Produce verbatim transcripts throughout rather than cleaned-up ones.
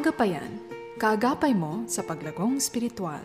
Agapayan, kaagapay mo sa paglagong spiritual.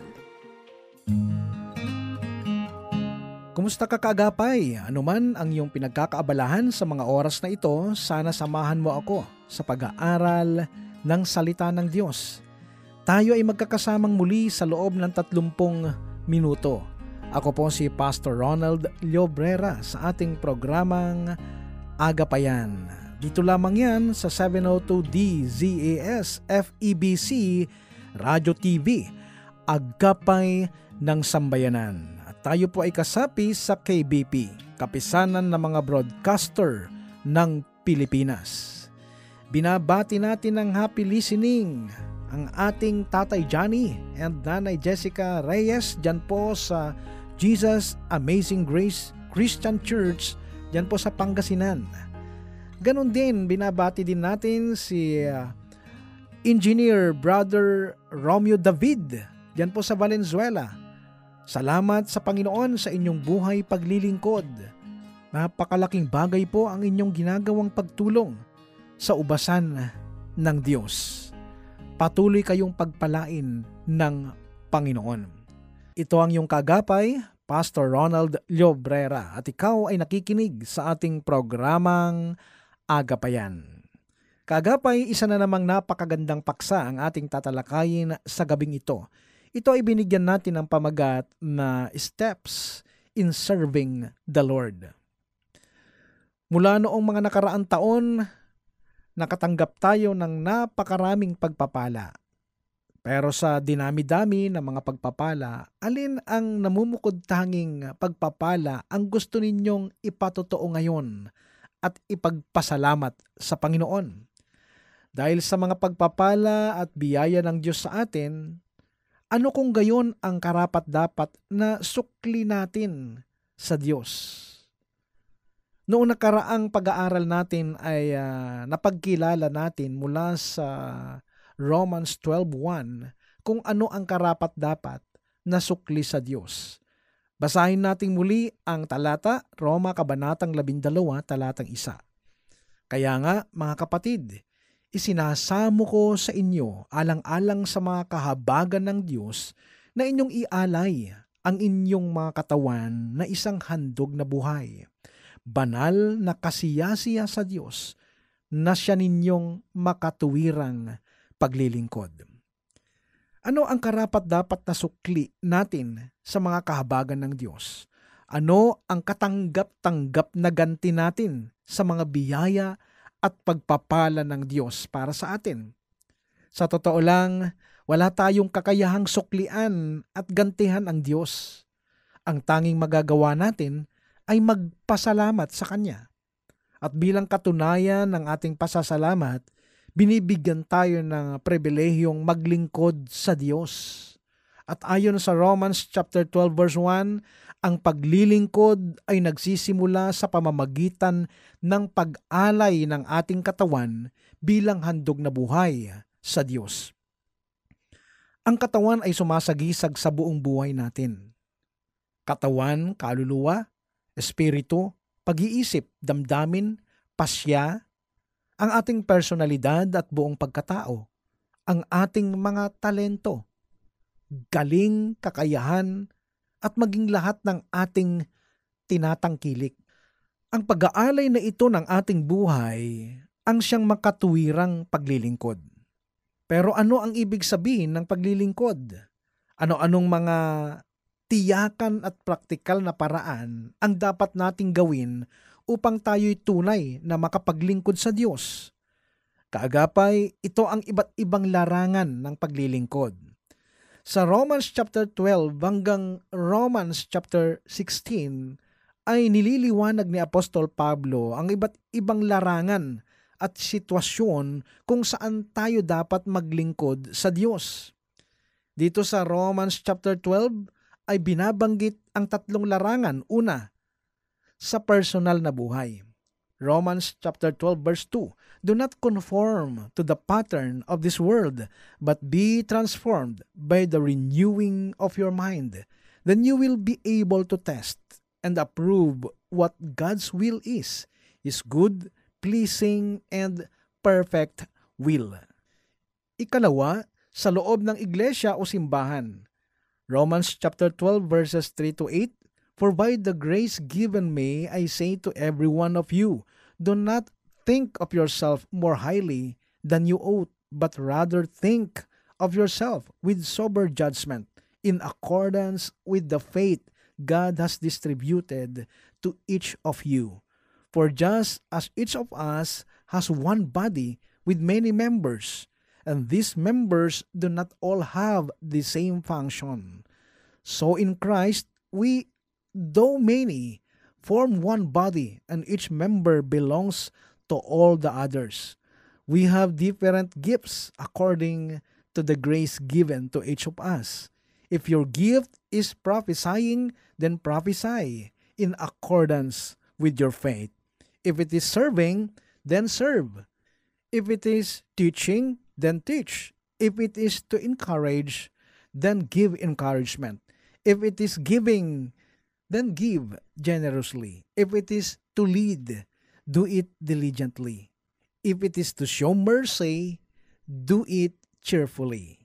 Kumusta ka kaagapay? Ano man ang iyong pinagkakaabalahan sa mga oras na ito, sana samahan mo ako sa pag-aaral ng salita ng Diyos. Tayo ay magkakasamang muli sa loob ng tatlumpung minuto. Ako po si Pastor Ronald Llobrera sa ating programang Agapayan. Dito lamang yan sa seven oh two D Z A S F E B C Radio T V, Agapay ng Sambayanan. At tayo po ay kasapi sa K B P, Kapisanan ng mga Broadcaster ng Pilipinas. Binabati natin ng happy listening ang ating Tatay Johnny and Nanay Jessica Reyes dyan po sa Jesus Amazing Grace Christian Church dyan po sa Pangasinan. Ganon din, binabati din natin si uh, Engineer Brother Romeo David dyan po sa Valenzuela. Salamat sa Panginoon sa inyong buhay paglilingkod. Napakalaking bagay po ang inyong ginagawang pagtulong sa ubasan ng Diyos. Patuloy kayong pagpalain ng Panginoon. Ito ang iyong kagapay, Pastor Ronald Llobrera, at ikaw ay nakikinig sa ating programang Agapayan. Kagapay, isa na namang napakagandang paksa ang ating tatalakayin sa gabing ito. Ito ay binigyan natin ng pamagat na Steps in Serving the Lord. Mula noong mga nakaraang taon, nakatanggap tayo ng napakaraming pagpapala. Pero sa dinami-dami ng mga pagpapala, alin ang namumukod tanging pagpapala ang gusto ninyong ipatotoo ngayon at ipagpasalamat sa Panginoon? Dahil sa mga pagpapala at biyaya ng Diyos sa atin, ano kung gayon ang karapat-dapat na sukli natin sa Diyos? Noong nakaraang pag-aaral natin ay uh, napagkilala natin mula sa Romans twelve one kung ano ang karapat-dapat na sukli sa Diyos. Basahin natin muli ang talata, Roma Kabanatang labindalawa, talatang isa. Kaya nga, mga kapatid, isinasamo ko sa inyo alang-alang sa mga kahabagan ng Diyos na inyong ialay ang inyong mga katawan na isang handog na buhay, banal na kasiyasiya sa Diyos na siya ninyong makatuwirang paglilingkod. Ano ang karapat-dapat na sukli natin sa mga kahabagan ng Diyos? Ano ang katanggap-tanggap na ganti natin sa mga biyaya at pagpapala ng Diyos para sa atin? Sa totoo lang, wala tayong kakayahang suklian at gantihan ang Diyos. Ang tanging magagawa natin ay magpasalamat sa Kanya. At bilang katunayan ng ating pasasalamat, binibigyan tayo ng pribilehiyong maglingkod sa Diyos. At ayon sa Romans chapter twelve verse one, ang paglilingkod ay nagsisimula sa pamamagitan ng pag-alay ng ating katawan bilang handog na buhay sa Diyos. Ang katawan ay sumasagisag sa buong buhay natin. Katawan, kaluluwa, espiritu, pag-iisip, damdamin, pasya, ang ating personalidad at buong pagkatao, ang ating mga talento, galing, kakayahan, at maging lahat ng ating tinatangkilik. Ang pag-aalay na ito ng ating buhay ang siyang makatuwirang paglilingkod. Pero ano ang ibig sabihin ng paglilingkod? Ano-anong mga tiyakan at praktikal na paraan ang dapat nating gawin upang tayo'y tunay na makapaglingkod sa Diyos? Kaagapay, ito ang iba't ibang larangan ng paglilingkod. Sa Romans chapter twelve hanggang Romans chapter sixteen ay nililiwanag ni Apostol Pablo ang iba't ibang larangan at sitwasyon kung saan tayo dapat maglingkod sa Diyos. Dito sa Romans chapter twelve ay binabanggit ang tatlong larangan. Una, sa personal na buhay. Romans chapter twelve verse two, do not conform to the pattern of this world, but be transformed by the renewing of your mind. Then you will be able to test and approve what God's will is, His good, pleasing, and perfect will. Ikalawa, sa loob ng iglesia o simbahan. Romans chapter twelve verses three to eight, "For by the grace given me, I say to every one of you, do not think of yourself more highly than you ought, but rather think of yourself with sober judgment, in accordance with the faith God has distributed to each of you. For just as each of us has one body with many members, and these members do not all have the same function, so in Christ we, though many, form one body, and each member belongs to all the others. We have different gifts according to the grace given to each of us. If your gift is prophesying, then prophesy in accordance with your faith. If it is serving, then serve. If it is teaching, then teach. If it is to encourage, then give encouragement. If it is giving, then give generously. If it is to lead, do it diligently. If it is to show mercy, do it cheerfully."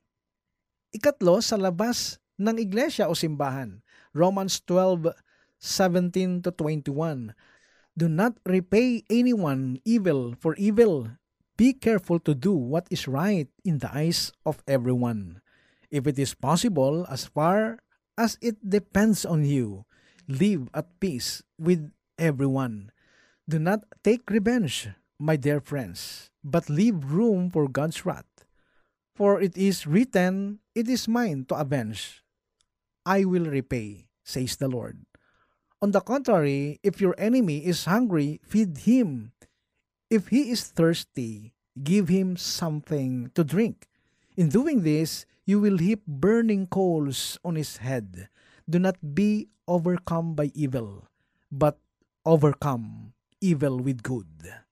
Ikatlo, sa labas ng iglesia o simbahan. Romans twelve seventeen to twenty-one. "Do not repay anyone evil for evil. Be careful to do what is right in the eyes of everyone. If it is possible, as far as it depends on you, live at peace with everyone. Do not take revenge, my dear friends, but leave room for God's wrath. For it is written, 'It is mine to avenge. I will repay,' says the Lord. On the contrary, if your enemy is hungry, feed him. If he is thirsty, give him something to drink. In doing this, you will heap burning coals on his head. Do not be overcome by evil, but overcome evil with good."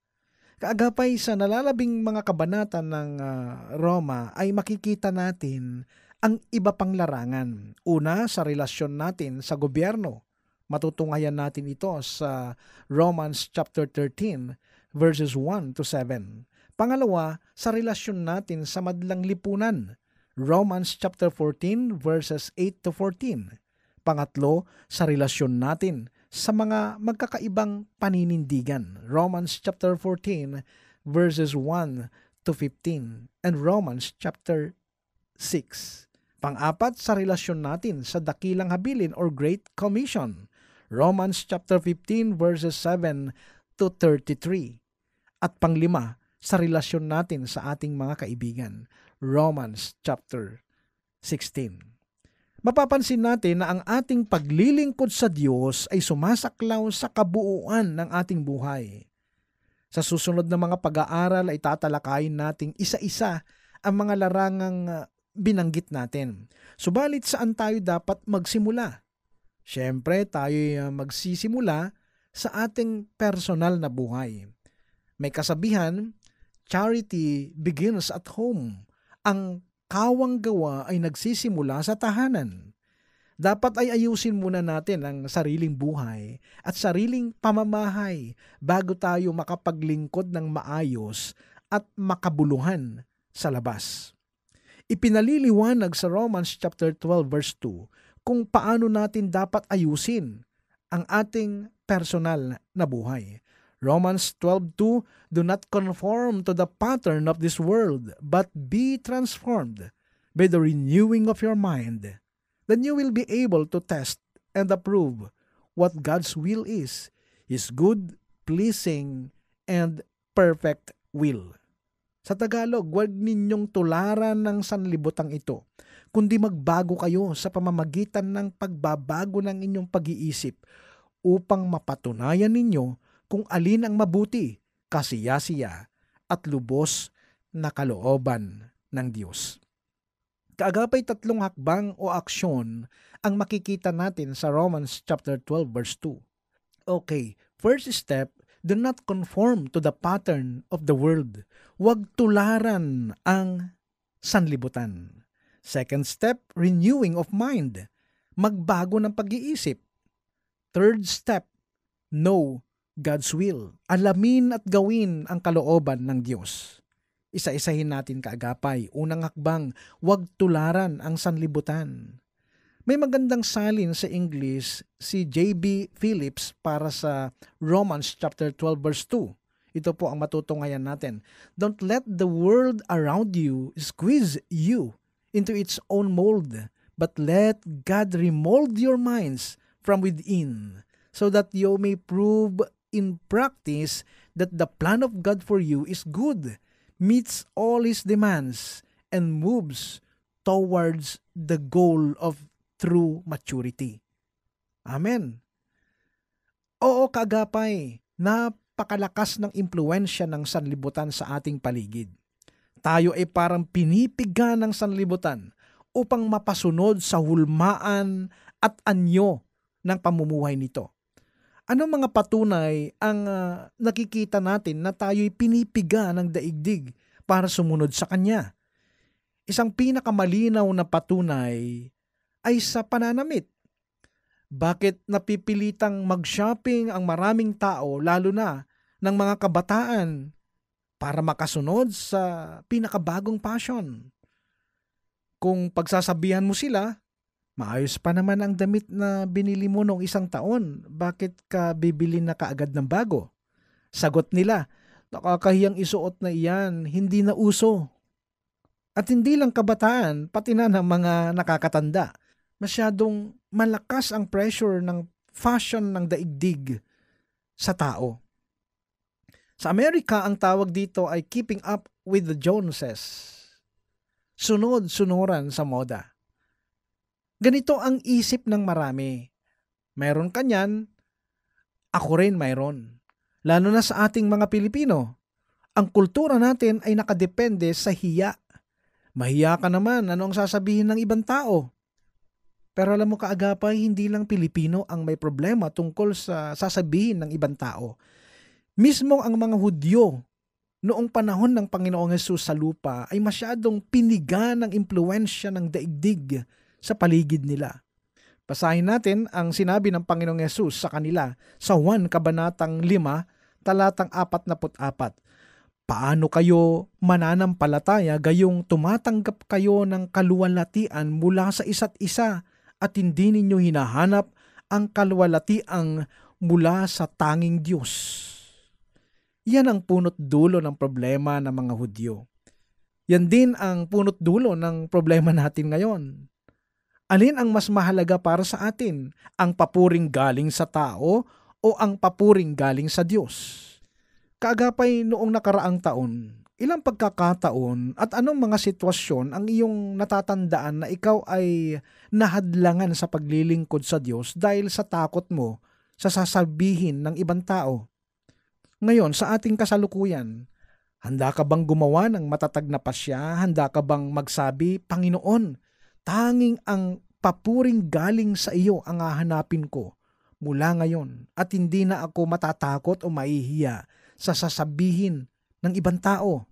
Kaagapay, sa nalalabing mga kabanata ng uh, Roma ay makikita natin ang iba pang larangan. Una, sa relasyon natin sa gobyerno. Matutunghayan natin ito sa Romans chapter thirteen verses one to seven. Pangalawa, sa relasyon natin sa madlang lipunan. Romans chapter fourteen verses eight to fourteen. Pangatlo, sa relasyon natin sa mga magkakaibang paninindigan. Romans chapter fourteen verses one to fifteen and Romans chapter six. Pang-apat, sa relasyon natin sa dakilang habilin or Great Commission. Romans chapter fifteen verses seven to thirty-three. At panglima, sa relasyon natin sa ating mga kaibigan. Romans chapter sixteen. Mapapansin natin na ang ating paglilingkod sa Diyos ay sumasaklaw sa kabuuan ng ating buhay. Sa susunod na mga pag-aaral ay tatalakayin nating isa-isa ang mga larangang binanggit natin. Subalit saan tayo dapat magsimula? Siyempre, tayo magsisimula sa ating personal na buhay. May kasabihan, charity begins at home. Ang kawang gawa ay nagsisimula sa tahanan. Dapat ay ayusin muna natin ang sariling buhay at sariling pamamahay bago tayo makapaglingkod ng maayos at makabuluhan sa labas. Ipinaliliwanag sa Romans chapter twelve verse two kung paano natin dapat ayusin ang ating personal na buhay. Romans twelve two, "Do not conform to the pattern of this world, but be transformed by the renewing of your mind. Then you will be able to test and approve what God's will is, His good, pleasing, and perfect will." Sa Tagalog, huwag ninyong tularan ng sanlibutang ito, kundi magbago kayo sa pamamagitan ng pagbabago ng inyong pag-iisip upang mapatunayan ninyo kung alin ang mabuti, kasiyasiya, at lubos na kalooban ng Diyos. Kaagapay, tatlong hakbang o aksyon ang makikita natin sa Romans chapter twelve verse two. Okay, first step, do not conform to the pattern of the world. Huwag tularan ang sanlibutan. Second step, renewing of mind. Magbago ng pag-iisip. Third step, know God's will. Alamin at gawin ang kalooban ng Diyos. Isa-isahin natin kaagapay. Unang hakbang, huwag tularan ang sanlibutan. May magandang salin sa English si J B Phillips para sa Romans chapter twelve verse two. Ito po ang matutunghayan natin. Don't let the world around you squeeze you into its own mold, but let God remold your minds from within, so that you may prove in practice that the plan of God for you is good, meets all His demands, and moves towards the goal of true maturity. Amen. Oo, kaagapay, napakalakas ng impluensya ng sanlibutan sa ating paligid. Tayo ay parang pinipiga ng sanlibutan upang mapasunod sa hulmaan at anyo ng pamumuhay nito. Ano mga patunay ang uh, nakikita natin na tayo'y pinipiga ng daigdig para sumunod sa Kanya? Isang pinakamalinaw na patunay ay sa pananamit. Bakit napipilitang mag-shopping ang maraming tao, lalo na ng mga kabataan, para makasunod sa pinakabagong fashion? Kung pagsasabihan mo sila, maayos pa naman ang damit na binili mo noong isang taon, bakit ka bibili na kaagad ng bago? Sagot nila, nakakahiyang isuot na iyan, hindi na uso. At hindi lang kabataan, pati na ng mga nakakatanda. Masyadong malakas ang pressure ng fashion ng daigdig sa tao. Sa Amerika, ang tawag dito ay keeping up with the Joneses. Sunod-sunuran sa moda. Ganito ang isip ng marami. Mayroon kanyan, ako rin mayroon. Lalo na sa ating mga Pilipino. Ang kultura natin ay nakadepende sa hiya. Mahiya ka naman, ano ang sasabihin ng ibang tao? Pero alam mo kaagapay, hindi lang Pilipino ang may problema tungkol sa sasabihin ng ibang tao. Mismo ang mga Hudyo noong panahon ng Panginoong Hesus sa lupa ay masyadong piniga ng impluensya ng daigdig sa paligid nila. Basahin natin ang sinabi ng Panginoong Hesus sa kanila sa Juan Kabanatang lima, talatang apat na apat. Paano kayo mananampalataya gayong tumatanggap kayo ng kaluwalhatian mula sa isa't isa at hindi ninyo hinahanap ang kaluwalhatiang mula sa tanging Diyos? Yan ang punot dulo ng problema ng mga Hudyo. Yan din ang punot dulo ng problema natin ngayon. Alin ang mas mahalaga para sa atin? Ang papuring galing sa tao o ang papuring galing sa Diyos? Kaagapay, noong nakaraang taon, ilang pagkakataon at anong mga sitwasyon ang iyong natatandaan na ikaw ay nahadlangan sa paglilingkod sa Diyos dahil sa takot mo sa sasabihin ng ibang tao? Ngayon, sa ating kasalukuyan, handa ka bang gumawa ng matatag na pasya? Handa ka bang magsabi, Panginoon, tanging ang papuring galing sa iyo ang hahanapin ko mula ngayon at hindi na ako matatakot o mahihiya sa sasabihin ng ibang tao?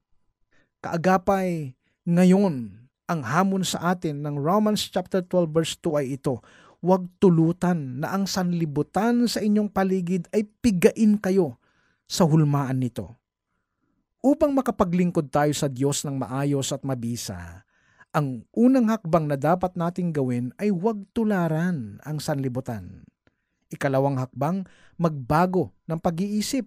Kaagapay, ngayon, ang hamon sa atin ng Romans chapter twelve verse two ay ito, huwag tulutan na ang sanlibutan sa inyong paligid ay pigain kayo sa hulmaan nito. Upang makapaglingkod tayo sa Diyos ng maayos at mabisa, ang unang hakbang na dapat nating gawin ay huwag tularan ang sanlibutan. Ikalawang hakbang, magbago ng pag-iisip.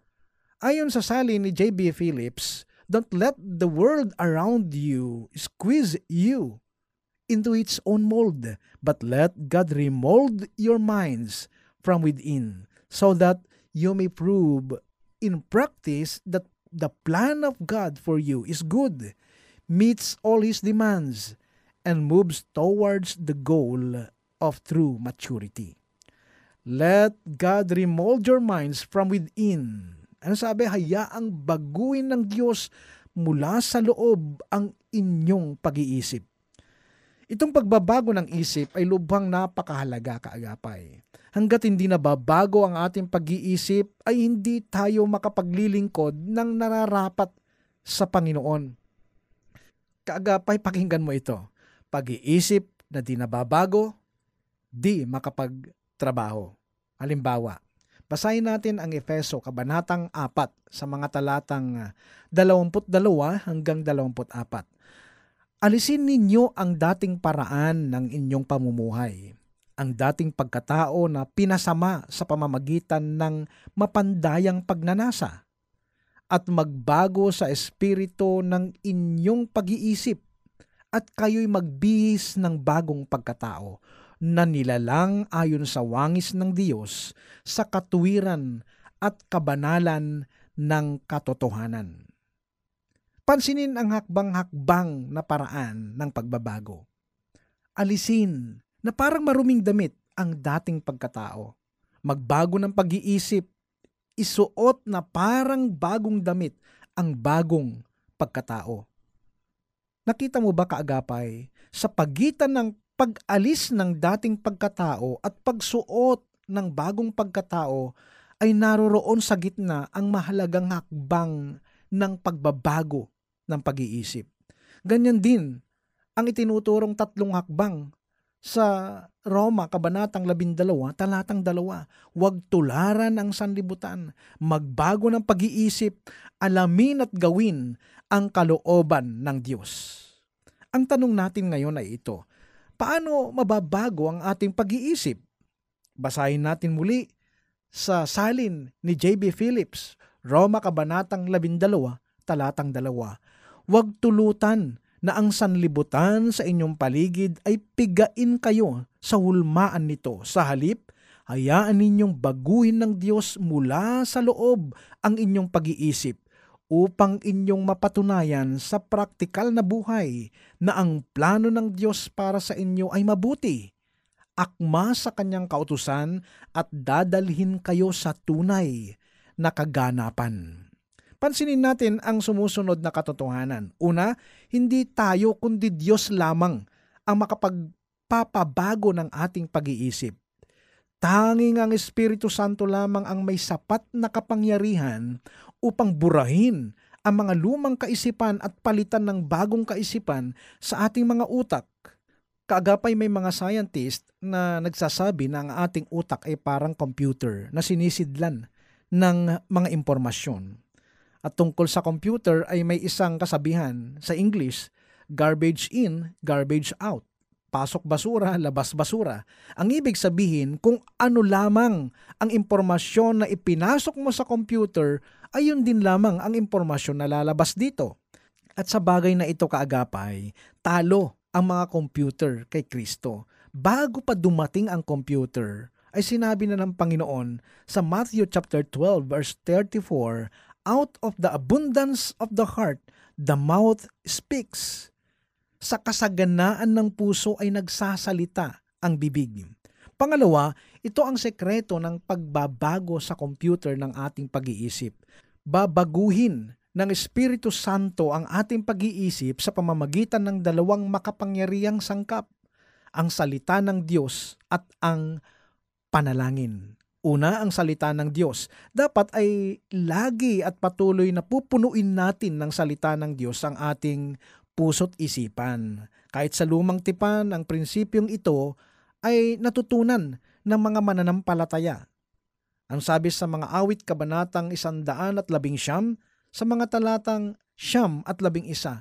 Ayon sa salin ni J B Phillips, don't let the world around you squeeze you into its own mold, but let God remold your minds from within, so that you may prove in practice that the plan of God for you is good, meets all His demands, and moves towards the goal of true maturity. Let God remold your minds from within. Ano sabi? Hayaang baguhin ng Diyos mula sa loob ang inyong pag-iisip. Itong pagbabago ng isip ay lubhang napakahalaga, kaagapay. Hanggat hindi nababago ang ating pag-iisip, ay hindi tayo makapaglilingkod ng nararapat sa Panginoon. Kaagapay, pakinggan mo ito. Pag-iisip na di nababago, di makapagtrabaho. Halimbawa, Basahin natin ang Efeso, Kabanatang apat, sa mga talatang dalawampu't dalawa hanggang dalawampu't apat. Alisin ninyo ang dating paraan ng inyong pamumuhay, ang dating pagkatao na pinasama sa pamamagitan ng mapandayang pagnanasa, at magbago sa espiritu ng inyong pag-iisip, at kayo'y magbihis ng bagong pagkatao na nilalang ayon sa wangis ng Diyos sa katuwiran at kabanalan ng katotohanan. Pansinin ang hakbang-hakbang na paraan ng pagbabago. Alisin na parang maruming damit ang dating pagkatao. Magbago ng pag-iisip, isuot na parang bagong damit ang bagong pagkatao. Nakita mo ba, kaagapay, sa pagitan ng pag-alis ng dating pagkatao at pagsuot ng bagong pagkatao ay naroroon sa gitna ang mahalagang hakbang ng pagbabago ng pag-iisip. Ganyan din ang itinuturong tatlong hakbang sa Roma, Kabanatang labindalawa, talatang dalawa. Huwag tularan ang sanlibutan, magbago ng pag-iisip, alamin at gawin ang kalooban ng Diyos. Ang tanong natin ngayon ay ito: paano mababago ang ating pag-iisip? Basahin natin muli sa salin ni J B Phillips, Roma, Kabanatang labindalawa, talatang dalawa. Huwag tulutan na ang sanlibutan sa inyong paligid ay pigain kayo sa hulmaan nito. Sa halip, hayaan ninyong baguhin ng Diyos mula sa loob ang inyong pag-iisip upang inyong mapatunayan sa praktikal na buhay na ang plano ng Diyos para sa inyo ay mabuti, akma sa kanyang kautusan, at dadalhin kayo sa tunay na kaganapan. Pansinin natin ang sumusunod na katotohanan. Una, hindi tayo kundi Diyos lamang ang makapagpapabago ng ating pag-iisip. Tanging ang Espiritu Santo lamang ang may sapat na kapangyarihan upang burahin ang mga lumang kaisipan at palitan ng bagong kaisipan sa ating mga utak. Kaagapay, may mga scientist na nagsasabi na ang ating utak ay parang computer na sinisidlan ng mga impormasyon. At tungkol sa computer ay may isang kasabihan sa English: garbage in, garbage out. Pasok basura, labas basura. Ang ibig sabihin, kung ano lamang ang impormasyon na ipinasok mo sa computer, ay yun din lamang ang impormasyon na lalabas dito. At sa bagay na ito, kaagapay, talo ang mga computer kay Kristo. Bago pa dumating ang computer, ay sinabi na ng Panginoon sa Matthew chapter twelve verse thirty-four, out of the abundance of the heart, the mouth speaks. Sa kasaganaan ng puso ay nagsasalita ang bibig. Pangalawa, ito ang sekreto ng pagbabago sa computer ng ating pag-iisip. Babaguhin ng Espiritu Santo ang ating pag-iisip sa pamamagitan ng dalawang makapangyarihang sangkap, ang salita ng Diyos at ang panalangin. Una, ang salita ng Diyos. Dapat ay lagi at patuloy na pupunuin natin ng salita ng Diyos ang ating puso't isipan. Kahit sa lumang tipan, ang prinsipyong ito ay natutunan ng mga mananampalataya. Ang sabi sa mga awit, Kabanatang isandaan at labing siyam, sa mga talatang siyam at labing isa,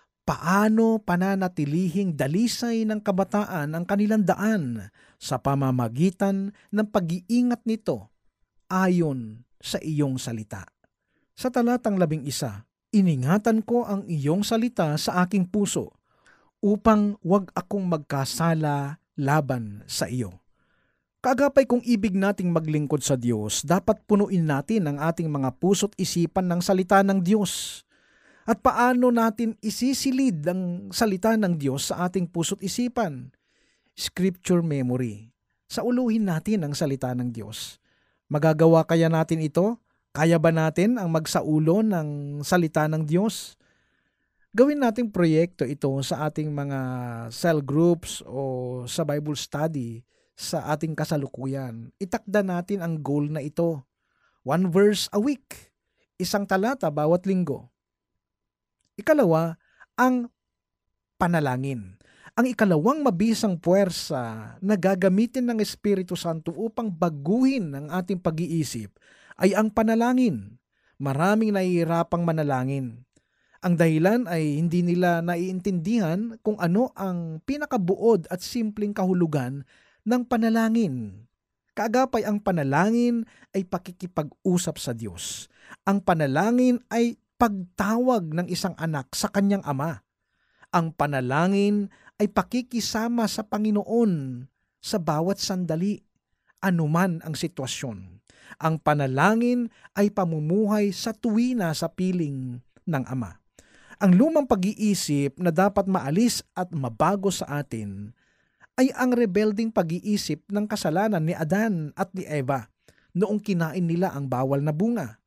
paano pananatilihing dalisay ng kabataan ang kanilang daan sa pamamagitan ng pag-iingat nito ayon sa iyong salita. Sa talatang labing isa, iningatan ko ang iyong salita sa aking puso upang wag akong magkasala laban sa iyo. Kaagapay, kung ibig nating maglingkod sa Diyos, dapat punuin natin ang ating mga puso't isipan ng salita ng Diyos. At paano natin isisilid ang salita ng Diyos sa ating puso't isipan? Scripture memory. Sauluhin natin ang salita ng Diyos. Magagawa kaya natin ito? Kaya ba natin ang magsaulo ng salita ng Diyos? Gawin nating proyekto ito sa ating mga cell groups o sa Bible study sa ating kasalukuyan. Itakda natin ang goal na ito. One verse a week. Isang talata bawat linggo. Ikalawa, ang panalangin. Ang ikalawang mabisang puwersa na gagamitin ng Espiritu Santo upang baguhin ang ating pag-iisip ay ang panalangin. Maraming nahihirapang manalangin. Ang dahilan ay hindi nila naiintindihan kung ano ang pinakabuod at simpleng kahulugan ng panalangin. Kaagapay, ang panalangin ay pakikipag-usap sa Diyos. Ang panalangin ay pagtawag ng isang anak sa kanyang ama. Ang panalangin ay pakikisama sa Panginoon sa bawat sandali, anuman ang sitwasyon. Ang panalangin ay pamumuhay sa tuwina sa piling ng Ama. Ang lumang pag-iisip na dapat maalis at mabago sa atin ay ang rebelding pag-iisip ng kasalanan ni Adan at ni Eva noong kinain nila ang bawal na bunga.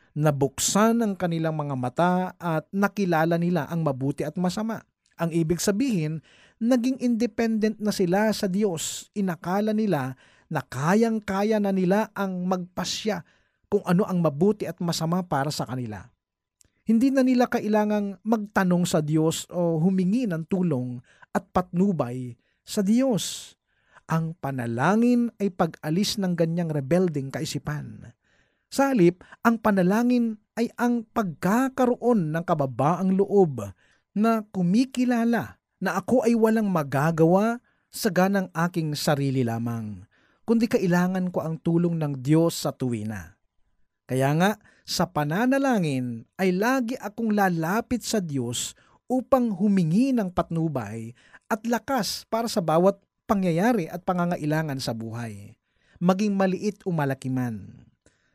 Nabuksan ang kanilang mga mata at nakilala nila ang mabuti at masama. Ang ibig sabihin, naging independent na sila sa Diyos. Inakala nila na kayang-kaya na nila ang magpasya kung ano ang mabuti at masama para sa kanila. Hindi na nila kailangang magtanong sa Diyos o humingi ng tulong at patnubay sa Diyos. Ang panalangin ay pag-alis ng ganyang rebelding kaisipan. Sa halip, ang panalangin ay ang pagkakaroon ng kababaang loob na kumikilala na ako ay walang magagawa sa ganang aking sarili lamang, kundi kailangan ko ang tulong ng Diyos sa tuwina. Kaya nga, sa pananalangin ay lagi akong lalapit sa Diyos upang humingi ng patnubay at lakas para sa bawat pangyayari at pangangailangan sa buhay, maging maliit o malaki man.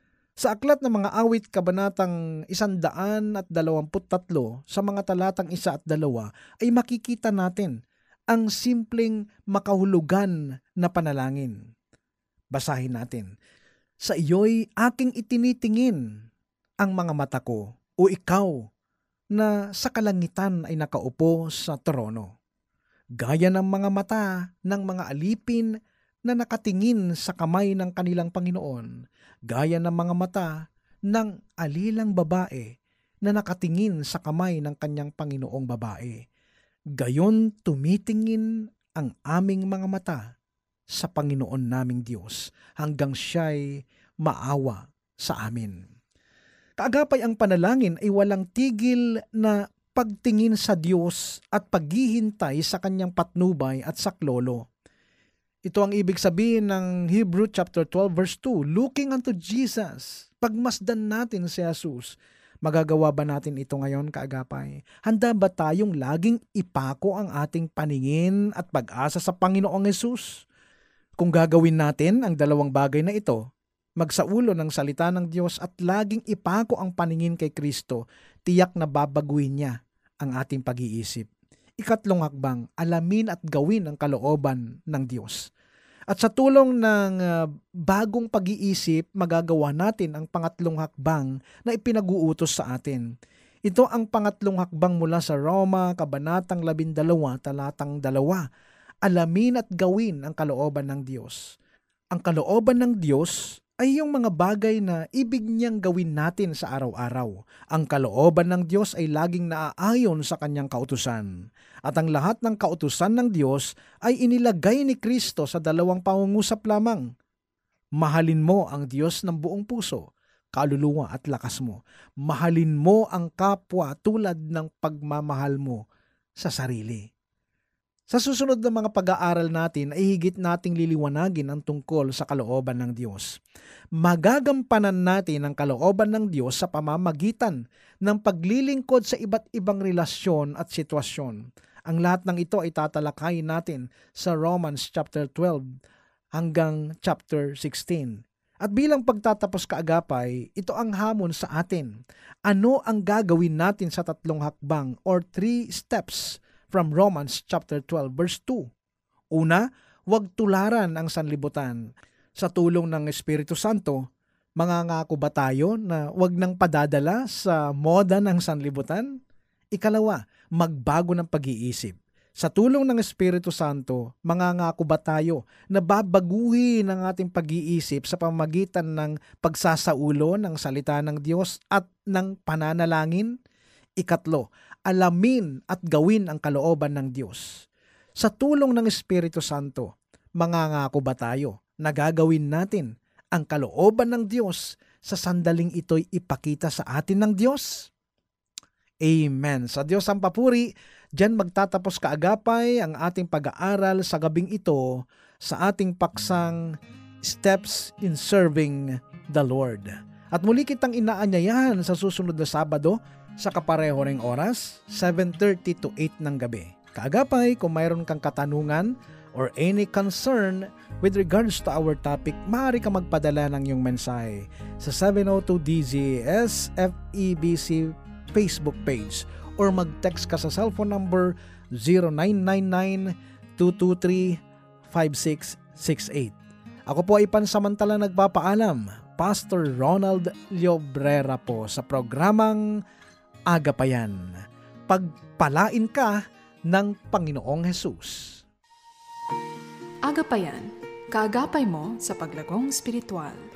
Sa aklat ng mga awit kabanatang isandaan at dalawamput tatlo sa mga talatang isa at dalawa ay makikita natin ang simpleng makahulugan na panalangin. Basahin natin. Sa iyo'y aking itinitingin ang mga mata ko, o ikaw na sa kalangitan ay nakaupo sa trono. Gaya ng mga mata ng mga alipin na nakatingin sa kamay ng kanilang Panginoon, gaya ng mga mata ng alilang babae na nakatingin sa kamay ng kanyang Panginoong babae. Gayon tumitingin ang aming mga mata sa Panginoon naming Diyos hanggang siya'y maawa sa amin. Kaagapay, ang panalangin ay walang tigil na pagtingin sa Diyos at paghihintay sa kanyang patnubay at saklolo. Ito ang ibig sabihin ng Hebrew chapter twelve verse two, looking unto Jesus. Pagmasdan natin si Jesus. Magagawa ba natin ito ngayon, kaagapay? Handa ba tayong laging ipako ang ating paningin at pag-asa sa Panginoong Hesus? Kung gagawin natin ang dalawang bagay na ito, magsaulo ng salita ng Diyos at laging ipako ang paningin kay Kristo, tiyak na babaguhin niya ang ating pag-iisip. Ikatlong hakbang, alamin at gawin ang kalooban ng Diyos. At sa tulong ng uh, bagong pag-iisip, magagawa natin ang pangatlong hakbang na ipinag-uutos sa atin. Ito ang pangatlong hakbang mula sa Roma, kabanatang labindalawa, talatang dalawa. Alamin at gawin ang kalooban ng Diyos. Ang kalooban ng Diyos ay yung mga bagay na ibig niyang gawin natin sa araw-araw. Ang kalooban ng Diyos ay laging naaayon sa kanyang kautusan. At ang lahat ng kautusan ng Diyos ay inilagay ni Kristo sa dalawang pangungusap lamang. Mahalin mo ang Diyos ng buong puso, kaluluwa at lakas mo. Mahalin mo ang kapwa tulad ng pagmamahal mo sa sarili. Sa susunod na mga pag-aaral natin ay higit nating liliwanagin ang tungkol sa kalooban ng Diyos. Magagampanan natin ang kalooban ng Diyos sa pamamagitan ng paglilingkod sa iba't ibang relasyon at sitwasyon. Ang lahat ng ito ay tatalakayin natin sa Romans chapter twelve hanggang chapter sixteen. At bilang pagtatapos, kaagapay, ito ang hamon sa atin. Ano ang gagawin natin sa tatlong hakbang or three steps from Romans chapter twelve verse two. Una, huwag tularan ang sanlibutan. Sa tulong ng Espiritu Santo, mangangako ba tayo na huwag nang padadala sa moda ng sanlibutan? Ikalawa, magbago ng pag-iisip. Sa tulong ng Espiritu Santo, mangangako ba tayo na babaguhin ang ating pag-iisip sa pamamagitan ng pagsasaulo ng salita ng Diyos at ng pananalangin? Ikatlo, alamin at gawin ang kalooban ng Diyos. Sa tulong ng Espiritu Santo, mangangako ba tayo na gagawin natin ang kalooban ng Diyos sa sandaling ito'y ipakita sa atin ng Diyos? Amen. Sa Diyos ang papuri, diyan magtatapos kaagapay ang ating pag-aaral sa gabing ito sa ating paksang Steps in Serving the Lord. At muli kitang inaanyayahan sa susunod na Sabado sa kapareho ring oras, seven thirty to eight ng gabi. Kaagapay, kung mayroon kang katanungan or any concern with regards to our topic, maaari ka magpadala ng iyong mensahe sa seven oh two D Z S F E B C Facebook page or mag-text ka sa cellphone number zero nine nine nine two two three five six six eight. Ako po ay pansamantala nagpapaalam, Pastor Ronald Llobrera po sa programang Agapayan. Pagpalain ka ng Panginoong Hesus. Agapayan, kaagapay mo sa paglagong spiritual.